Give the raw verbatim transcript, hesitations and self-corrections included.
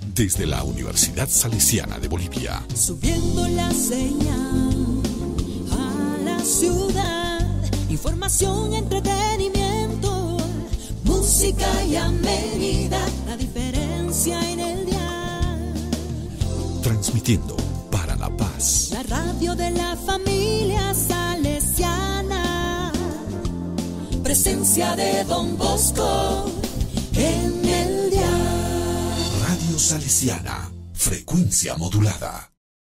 Desde la Universidad Salesiana de Bolivia. Subiendo la señal a la ciudad. Información, entretenimiento, música y amenidad. La diferencia en el dial. Transmitiendo para La Paz. La radio de la familia salesiana. Presencia de Don Bosco en el dial. Radio Salesiana, frecuencia modulada.